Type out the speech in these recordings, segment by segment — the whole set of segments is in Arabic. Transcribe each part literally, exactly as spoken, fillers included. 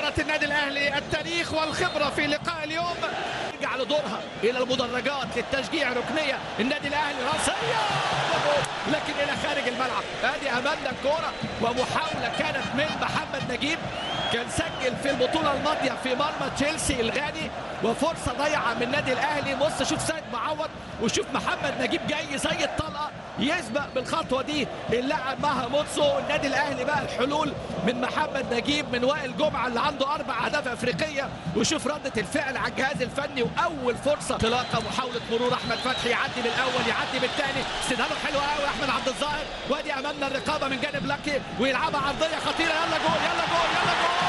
إدارة النادي الأهلي التاريخ والخبرة في لقاء اليوم ترجع لدورها إلى المدرجات للتشجيع. ركنية النادي الأهلي راسية لكن إلى خارج الملعب. هذه أمامنا الكورة ومحاولة كانت من محمد نجيب، كان سجل في البطولة الماضية في مرمى تشيلسي الغاني، وفرصة ضيعة من النادي الأهلي. بص شوف سيد معوض وشوف محمد نجيب جاي زي الطلقة يسبق بالخطوة دي اللاعب مها موتسو. النادي الأهلي بقى الحلول من محمد نجيب، من وائل جمعة اللي عنده أربع أهداف أفريقية. وشوف ردة الفعل على الجهاز الفني وأول فرصة انطلاقة. محاولة مرور أحمد فتحي، يعدي بالأول يعدي بالثاني، استدهاله حلو قوي أحمد عبد الظاهر. وادي أمامنا الرقابة من جانب لاكي ويلعبها عرضية خطيرة. يلا جول يلا جول يلا جول.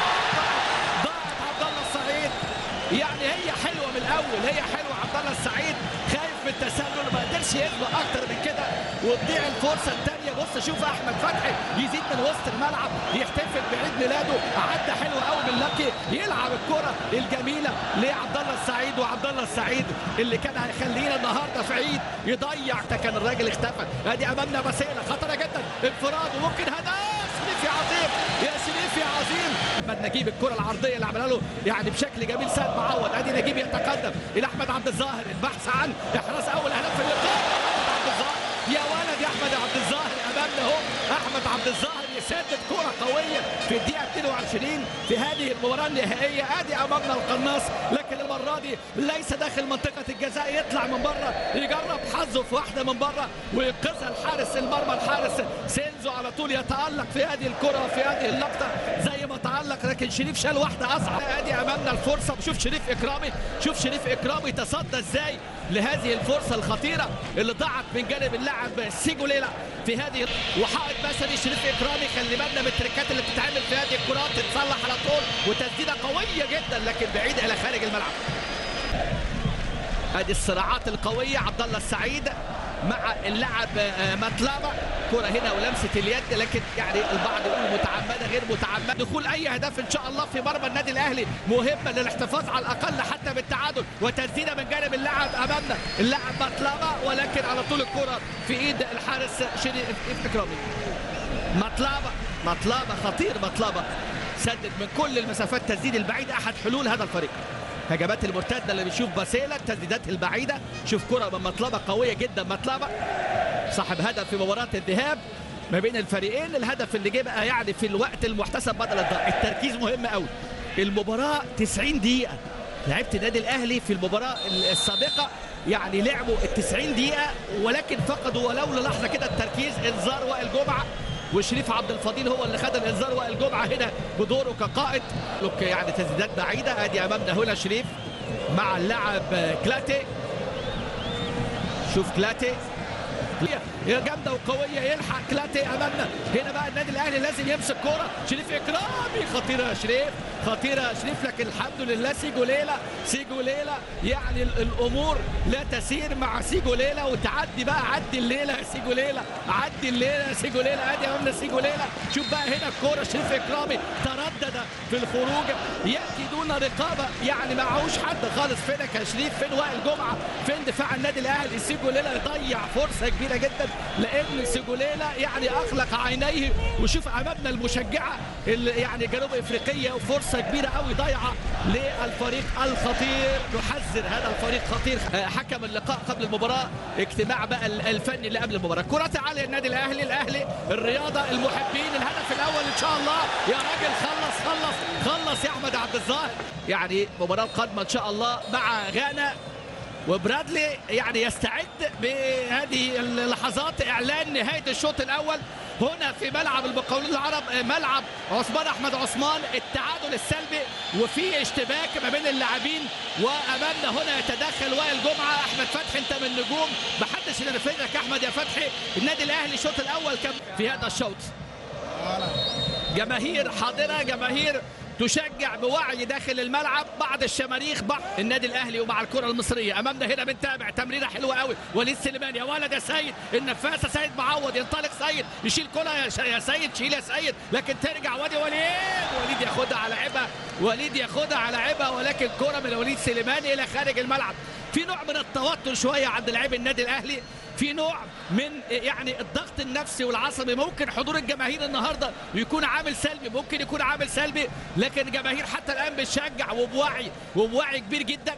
ضاعت عبد الله السعيد. يعني هي حلوة من الأول، هي حلوة. عبد الله السعيد خايف من التسلل، ما قدرش يسبق أكتر من كده وتضيع الفرصة الثانية. بص شوف أحمد فتحي يزيد من وسط الملعب يحتفل بعيد ميلاده. عدى حلو قوي من لاكي، يلعب الكرة الجميلة لعبد الله السعيد. وعبد الله السعيد اللي كان هيخلينا النهارده في عيد يضيع، ده كان الراجل اختفى. ادي امامنا بسيلة خطرة جدا، انفراد وممكن هدف. شريف يا عظيم يا شريف يا عظيم. احمد نجيب الكرة العرضية اللي عملها له يعني بشكل جميل سيد معوض. ادي نجيب يتقدم الى احمد عبد الظاهر، البحث عن احراز اول هدف في اللقاء. عبد الظاهر يا ولد يا احمد عبد الظاهر امامنا اهو. احمد عبد الظاهر يسدد كرة قوية في الدقيقة اثنين وعشرين في هذه المباراة النهائية. ادي امامنا القناص، لكن المرة دي ليس داخل منطقة الجزاء، يطلع من بره يجرب حظه في واحدة من بره وينقذها الحارس المرمى. الحارس سينزو على طول يتألق في هذه الكرة وفي هذه اللقطة زي ما تألق، لكن شريف شال واحدة أصعب. ادي امامنا الفرصة. شوف شريف إكرامي، شوف شريف إكرامي تصدى ازاي لهذه الفرصة الخطيرة اللي ضاعت من جانب اللاعب سيجوليلا في هذه. وحائط بسري شريف إكرامي، خلي بالنا من التريكات اللي بتتعمل في هذه الكرات، تتصلح على طول وتسديدة قوية جدا لكن بعيدة إلى خارج الملعب. ادي الصراعات القوية. عبد الله السعيد مع اللاعب ماتلابا، كرة هنا ولمسة اليد، لكن يعني البعض يقول متعمدة غير متعمدة. دخول أي هدف إن شاء الله في مرمى النادي الأهلي مهمة للاحتفاظ على الأقل حتى بالتعادل. وتسديدة من جانب اللاعب أمامنا اللاعب ماتلابا، ولكن على طول الكرة في إيد الحارس شريف إكرامي. ماتلابا ماتلابا خطير. ماتلابا سدد من كل المسافات، تسديد البعيد أحد حلول هذا الفريق. هجمات المرتده اللي بنشوف باسيلا، التسديدات البعيده. شوف كره من مطلبه قويه جدا. مطلبه صاحب هدف في مباراه الذهاب ما بين الفريقين، الهدف اللي جه بقى يعني في الوقت المحتسب بدل الضياع. التركيز مهم قوي. المباراه تسعين دقيقه، لعيبه النادي الاهلي في المباراه السابقه يعني لعبوا ال تسعين دقيقه ولكن فقدوا ولو للحظه كده التركيز. انذار وائل جمعه وشريف عبد الفضيل هو اللي خد الانذار. وائل جمعه هنا بدوره كقائد يعني تسديدات بعيده. ادي امامنا هنا شريف مع اللاعب كلاتي. شوف كلاتي جامده وقويه، يلحق كلاتي امامنا. هنا بقى النادي الاهلي لازم يمسك كوره. شريف اكرامي خطيره يا شريف، خطيره يا شريف، لكن الحمد لله سيجوليلا سيجوليلا يعني الامور لا تسير مع سيجوليلا. وتعدي بقى، عدي الليله يا سيجوليلا، عدي الليله يا سيجوليلا. ادي امامنا سيجوليلا. شوف بقى هنا الكوره، شريف اكرامي تردد في الخروج، ياتي دون رقابه، يعني معهوش حد خالص. فينك يا شريف؟ فين وائل جمعه؟ فين دفاع النادي الاهلي؟ سيجوليلا يضيع فرصه كبيره جدا لان سيجوليلا يعني اغلق عينيه. وشوف امامنا المشجعه اللي يعني جنوب افريقيه، وفرصه كبيره قوي ضايعه للفريق الخطير. نحذر هذا الفريق خطير. حكم اللقاء قبل المباراه، اجتماع بقى الفني اللي قبل المباراه. كره عاليه النادي الاهلي، الاهلي الرياضه المحبين. الهدف الاول ان شاء الله يا راجل. خلص خلص خلص يا احمد عبد الظاهر. يعني المباراه القادمه ان شاء الله مع غانا، وبرادلي يعني يستعد بهذه اللحظات اعلان نهايه الشوط الاول هنا في ملعب المقاولون العرب، ملعب عثمان احمد عثمان. التعادل السلبي وفي اشتباك ما بين اللاعبين، وامامنا هنا يتدخل وائل جمعه. احمد فتحي انت من النجوم، ما حدش ينفذك يا احمد يا فتحي. النادي الاهلي الشوط الاول كان في هذا الشوط جماهير حاضره، جماهير تشجع بوعي داخل الملعب. بعض الشماريخ بعض النادي الاهلي ومع الكره المصريه. امامنا هنا بنتابع تمريره حلوه قوي. وليد سليمان يا ولد يا سيد، النفاسه سيد معوض، ينطلق سيد يشيل كره يا سيد، شيل يا سيد، لكن ترجع وادي وليد. وليد ياخدها على عبها، وليد ياخدها على عبها، ولكن كره من وليد سليمان الى خارج الملعب. في نوع من التوتر شويه عند لاعبي النادي الاهلي في نوع من يعني الضغط النفسي والعصبي. ممكن حضور الجماهير النهارده يكون عامل سلبي، ممكن يكون عامل سلبي، لكن الجماهير حتى الان بتشجع وبوعي وبوعي كبير جدا.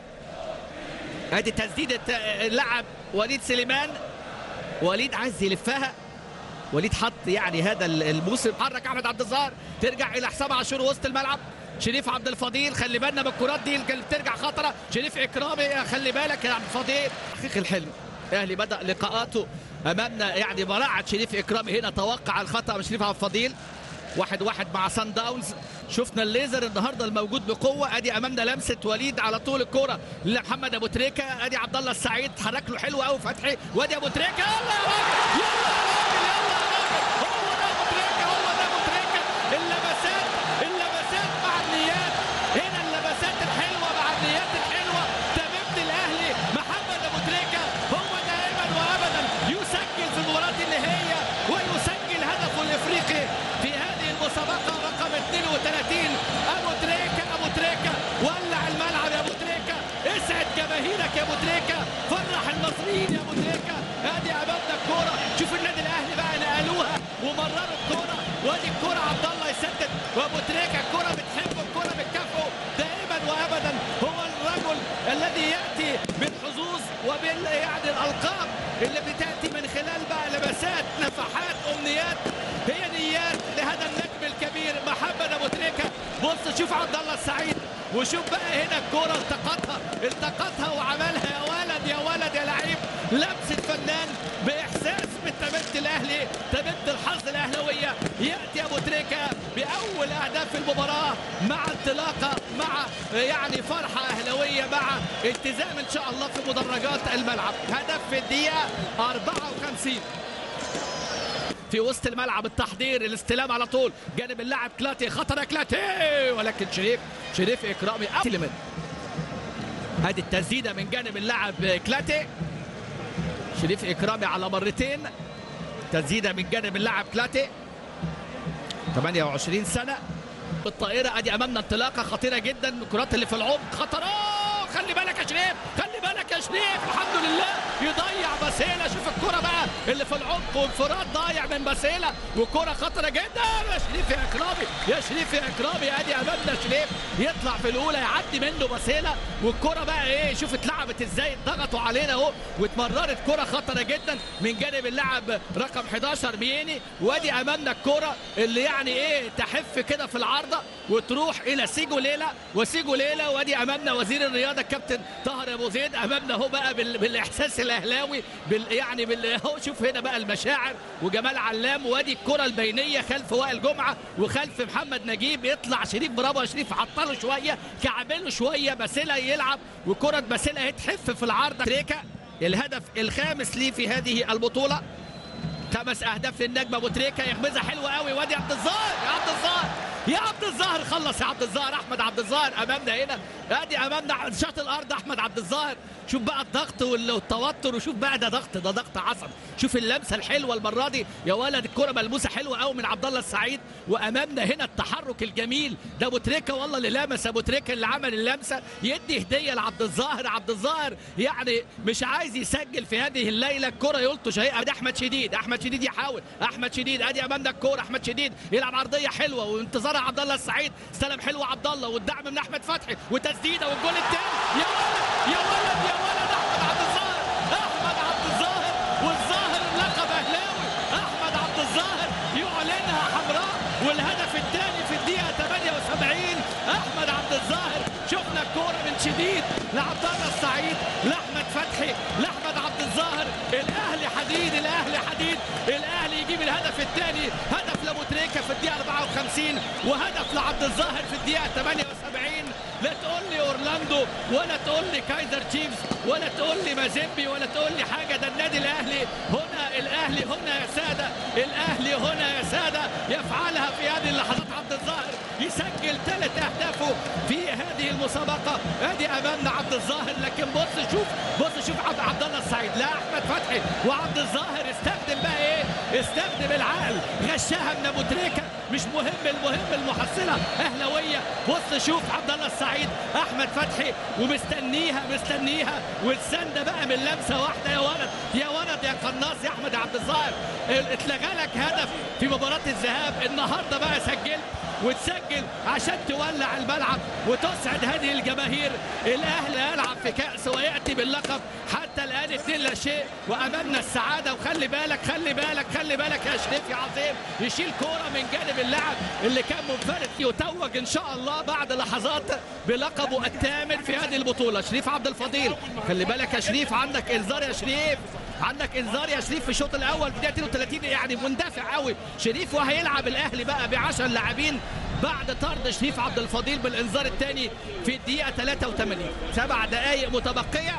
ادي تسديده اللاعب وليد سليمان، وليد عايز يلفها، وليد حط يعني هذا الموسم. حرك احمد عبد الظاهر، ترجع الى حسام عاشور وسط الملعب. شريف عبد الفضيل، خلي بالنا من الكرات دي اللي بترجع خطره. شريف اكرامي، خلي بالك يا عبد الفضيل. تحقيق الحلم، الاهلي بدا لقاءاته امامنا يعني براعه شريف اكرامي. هنا توقع الخطا من شريف عبد الفضيل. واحد واحد مع سان داونز. شفنا الليزر النهارده الموجود بقوه. ادي امامنا لمسه وليد على طول الكوره لمحمد ابو تريكه. ادي عبد الله السعيد حرك له حلو قوي فتحي، وادي ابو تريكه. يلا يا راجل، يلا يا راجل، يلا يا راجل، هو ده ابو تريكه، هو ده ابو تريكه. اللمسات اللمسات مع النيات، هنا اللمسات الحلوه مع النيات الحلوه. تميمة الاهلي محمد ابو تريكه هو دائما وابدا يسجل في المباراه النهائيه ويسجل هدفه الافريقي في هذه المسابقه رقم اثنين وثلاثين. ابو تريكه، ابو تريكه ولع الملعب يا ابو تريكه، اسعد جماهيرك يا ابو تريكه، فرح المصريين يا ابو تريكه. ادي امامنا الكوره، شوف النادي الاهلي بقى نقلوها ومرروا الكوره، وادي الكوره عبد الله يسدد، وابو تريكه الكوره بتحبه، الكوره بتكافئه دائما وابدا. هو الرجل الذي ياتي بالحظوظ وبال يعني الالقاب اللي بتاتي من خلال بقى لمسات، نفحات، امنيات، هي نيات لهذا النجم الكبير محمد ابو تريكه. بص شوف عبد الله السعيد، وشوف بقى هنا الكوره التقطها التقطها وعملها. يا ولد يا ولد يا لعيب، لمسه فنان باحساس من تمت الاهلي، تمت الحظ الاهلاويه. ياتي ابو تريكه باول اهداف المباراه مع انطلاقه، مع يعني فرحه اهلاويه، مع التزام ان شاء الله في مدرجات الملعب. هدف في الدقيقه أربعة وخمسين في وسط الملعب. التحضير، الاستلام على طول جانب اللاعب كلاتي، خطر كلاتي، ولكن شريف شريف اكرامي أسلم. هذه التسديده من جانب اللاعب كلاتي، شريف اكرامي على مرتين. تسديده من جانب اللاعب كلاتي، ثمانية وعشرين سنه. بالطائره ادي امامنا انطلاقه خطيره جدا. الكرات اللي في العمق خطره، خلي بالك يا شريف، خلي بالك يا شريف. الحمد لله يضيع باسيلا. شوف الكرة بقى اللي في العمق وانفراد ضايع من باسيلا، وكرة خطرة جدا. يا شريف يا اكرامي، يا شريف يا اكرامي. ادي امامنا شريف يطلع في الاولى، يعدي منه باسيلا، والكرة بقى ايه، شوف اتلعبت ازاي، ضغطوا علينا اهو، واتمررت كرة خطرة جدا من جانب اللاعب رقم حداشر ميني. وادي امامنا الكرة اللي يعني ايه تحف كده في العارضة وتروح الى سيجو ليلى، وسيجو ليلى. وادي امامنا وزير الرياضة الكابتن طاهر ابو زيد. امامنا اهو بقى بال... بالاحساس الاهلاوي بال... يعني بال... اهو شوف هنا بقى المشاعر وجمال علام. وادي الكره البينيه خلف وائل جمعه وخلف محمد نجيب. يطلع شريف، برافو يا شريف، عطله شويه، كعبله شويه، باسيلا يلعب، وكره باسيلا هتحف في العارضه. تريكه الهدف الخامس ليه في هذه البطوله، خمس اهداف للنجم ابو تريكه. يغمزها حلوه قوي، وادي عبد الظاهر، يا عبد الظاهر، يا عبد الظاهر، خلص يا عبد الظاهر. احمد عبد الظاهر امامنا هنا، ادي امامنا شاط الارض احمد عبد الظاهر. شوف بقى الضغط والتوتر، وشوف بقى ده ضغط، ده ضغط عصب. شوف اللمسه الحلوه المره دي يا ولد، الكره ملموسه حلوه قوي من عبد الله السعيد. وامامنا هنا التحرك الجميل ده ابو تريكه، والله اللي لمس ابو تريكه اللي عمل اللمسه. يدي هديه لعبد الظاهر. عبد الظاهر يعني مش عايز يسجل في هذه الليله، الكره يلطش اهي. ادي احمد شديد، احمد شديد يحاول، احمد شديد، ادي امامنا الكوره، احمد شديد يلعب عرضيه حلوه وانتظارها عبد الله السعيد. استلم حلو عبد الله، والدعم من احمد فتحي، وتسديده، والجول الثاني. يا ولد يا ولد يا ولد، احمد عبد الظاهر، احمد عبد الظاهر، والظاهر اللقب اهلاوي. احمد عبد الظاهر يعلنها حمراء، والهدف الثاني في الدقيقه ثمانية وسبعين. احمد عبد الظاهر، شفنا الكوره من شديد لعبد الله السعيد، لاحمد فتحي، لاحمد عبد الظاهر. الاهلي حديد، الاهلي حديد، الاهلي يجيب الهدف الثاني. هدف لابو تريكه في الدقيقه أربعة وخمسين، وهدف لعبد الظاهر في الدقيقه ثمانية وسبعين. لا تقول لي اورلاندو، ولا تقول لي كايزر تشيفز، ولا تقول لي مازيمبي، ولا تقول لي حاجه. ده النادي الاهلي هنا، الاهلي هنا يا ساده، الاهلي هنا يا ساده، يفعلها في هذه اللحظات. عبد الظاهر يسجل ثلاث اهدافه في هذه المسابقه. ادي امامنا عبد الظاهر، لكن بص شوف، بص شوف عبد, عبد الله السعيد، لا احمد فتحي وعبد الظاهر استخدم بقى ايه، استخدم العقل، غش وشها من ابو تريكه، مش مهم، المهم المحصله اهلاويه. بص شوف عبد الله السعيد، احمد فتحي ومستنيها مستنيها والسنده بقى من لمسه واحده. يا ولد يا ولد يا قناص يا احمد عبد الظاهر، اتلغى لك هدف في مباراه الذهاب، النهارده بقى سجلت وتسجل عشان تولع الملعب وتسعد هذه الجماهير. الاهلي يلعب في كاس وياتي باللقب، حتى الان اتنين لا شيء وامامنا السعاده. وخلي بالك خلي بالك خلي بالك يا شريف يا عظيم، يشيل كوره من جانب اللاعب اللي كان منفرد، يتوج ان شاء الله بعد لحظات بلقبه الثامن في هذه البطوله. شريف عبد الفضيل، خلي بالك يا شريف، عندك انذار يا شريف، عندك انذار يا شريف في الشوط الاول في دقيقه اثنين وثلاثين، يعني مندفع قوي شريف. وهيلعب الاهلي بقى ب عشرة لاعبين بعد طرد شريف عبد الفضيل بالانذار الثاني في الدقيقه ثلاثة وثمانين. سبع دقائق متبقيه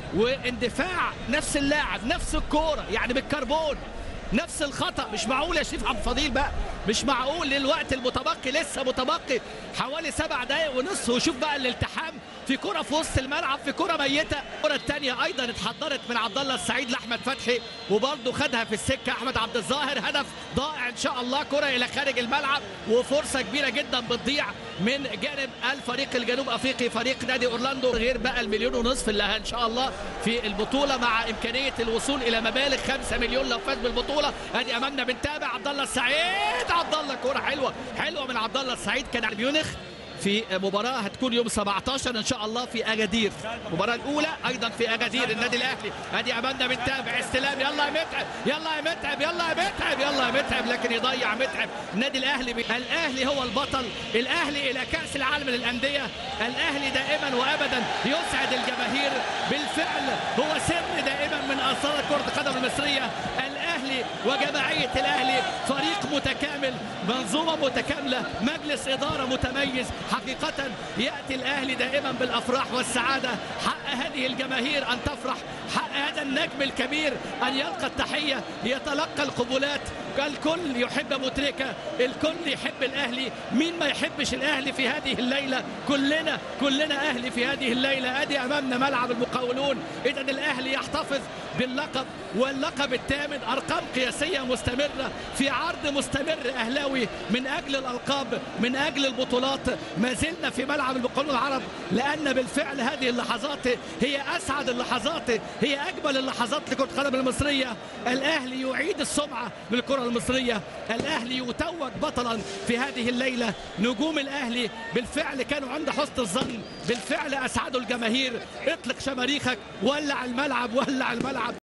واندفاع نفس اللاعب نفس الكوره، يعني بالكربون نفس الخطا. مش معقول يا شريف عبد الفضيل بقى، مش معقول للوقت المتبقي، لسه متبقي حوالي سبع دقائق ونصف. وشوف بقى الالتحام في كرة في وسط الملعب، في كرة ميتة. الكرة الثانية أيضا اتحضرت من عبد الله السعيد لأحمد فتحي وبرضه خدها في السكة أحمد عبد الظاهر. هدف ضائع إن شاء الله، كرة إلى خارج الملعب وفرصة كبيرة جدا بتضيع من جانب الفريق الجنوب أفريقي، فريق نادي أورلاندو. غير بقى المليون ونصف اللي إن شاء الله في البطولة، مع إمكانية الوصول إلى مبالغ خمسة مليون لو فاز بالبطولة. أدي أمامنا بنتابع عبد الله السعيد، عبد الله كرة حلوة حلوة من عبد الله السعيد. كان على ميونخ في مباراة هتكون يوم سبعتاشر ان شاء الله في اجادير، المباراة الاولى ايضا في اجادير النادي الاهلي. ادي امامنا بنتابع استلام، يلا يا متعب يلا يا متعب يلا يا متعب يلا يا متعب، لكن يضيع متعب. النادي الاهلي ب... الاهلي هو البطل، الاهلي الى كاس العالم للانديه، الاهلي دائما وابدا يسعد الجماهير. بالفعل هو سر دائما من اسرار كرة القدم المصرية. الاهلي وجماعية الاهلي فريق متكامل، منظومة متكاملة، مجلس ادارة متميز. حقيقة يأتي الأهلي دائما بالأفراح والسعادة، حق هذه الجماهير أن تفرح، حق هذا النجم الكبير أن يلقى التحية، يتلقى القبولات. الكل يحب أبو تريكة، الكل يحب الأهلي، مين ما يحبش الأهلي في هذه الليلة؟ كلنا كلنا أهلي في هذه الليلة. أدي أمامنا ملعب المقاولون. إذا الأهلي يحتفظ باللقب واللقب الثامن، أرقام قياسية مستمرة في عرض مستمر أهلاوي من أجل الألقاب من أجل البطولات. ما زلنا في ملعب المقاولون العرب، لأن بالفعل هذه اللحظات هي أسعد اللحظات، هي أجمل اللحظات لكرة القدم المصرية. الأهلي يعيد السمعة للكرة المصرية، الأهلي يتوج بطلا في هذه الليلة. نجوم الأهلي بالفعل كانوا عند حسن الظن، بالفعل أسعدوا الجماهير. اطلق شماريخك، ولع الملعب ولع الملعب.